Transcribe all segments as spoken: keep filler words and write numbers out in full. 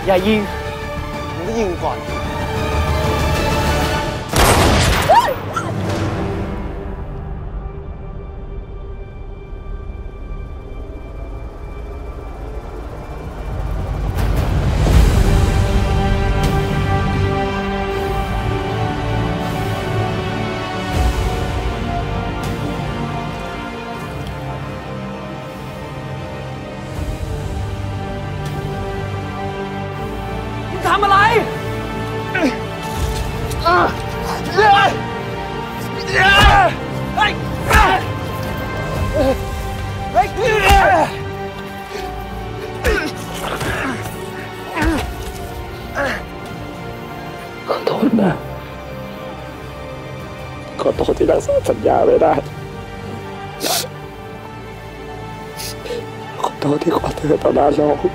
อย่ายิงมึงก็ยิงก่อนทำอะไรขอโทษนะขอโทษที่รักษาสัญญาไม่ได้ขอโทษที่ขอเธอต่อหน้าน้อง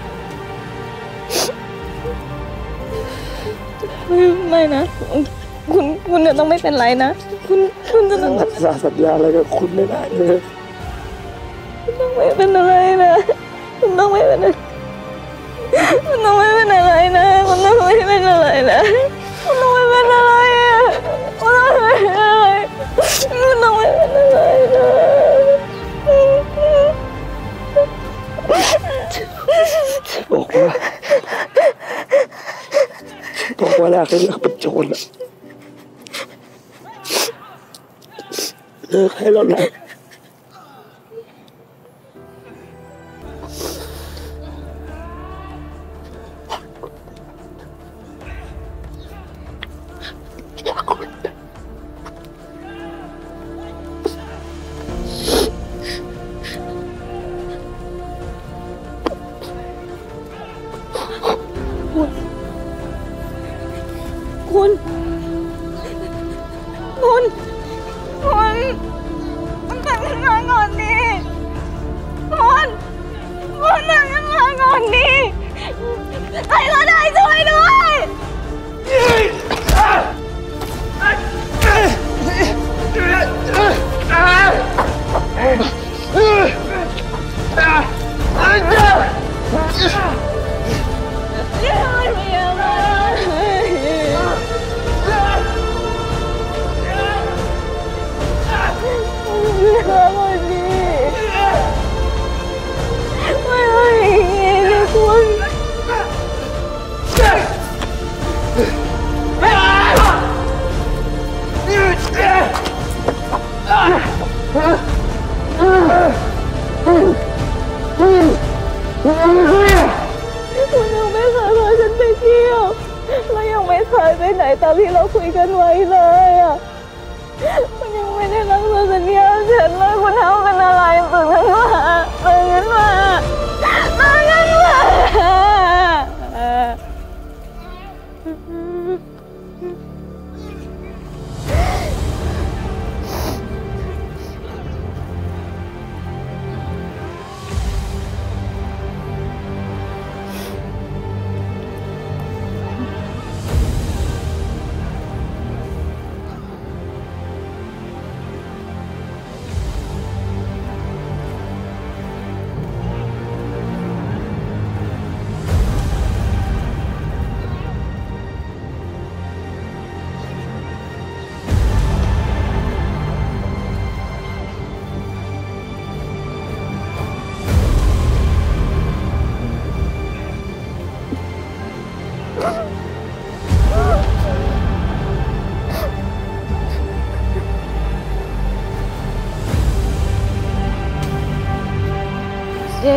ไม่นะคุณคุณจะต้องไม่เป็นไรนะคุณคุณจะต้องรักษาสัญญาอะไรกับคุณไม่ได้เลยคุณต้องไม่เป็นอะไรนะคุณต้องไม่เป็นอะไรคุณต้องไม่เป็นอะไรนะคุณต้องไม่เป็นอะไรนะคุณต้องไม่เป็นอะไรอ่ะคุณต้องไม่เป็นอะไรคุณต้องไม่เป็นอะไรนะบอกว่าบอกว่าแรกให้เลิกเป็นโจรเลิกให้แล้วนะคุณคุณคุณคุณตั้งขึ้นมาก่อนดิคุณคุณตั้งขึ้นมาก่อนดิใครก็ได้ช่วยด้วยคุณยังไม่เคยพาฉันไปเที่ยวและยังไม่เคยไปไหนตามที่เราคุยกันไว้เลยอ่ะคุณยังไม่ได้รักษาสัญญาฉันเลยคุณทำเป็นอะไรตื่นขึ้นมาตื่นขึ้นมาตื่นขึ้นมาเจ๊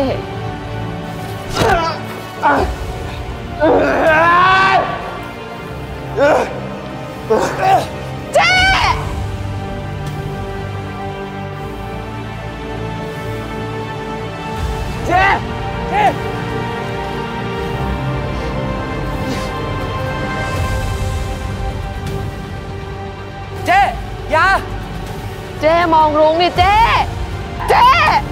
เจ๊เจ๊เจ๊เจ๊อย่าเจ๊มองลุงนี่เจ๊เจ๊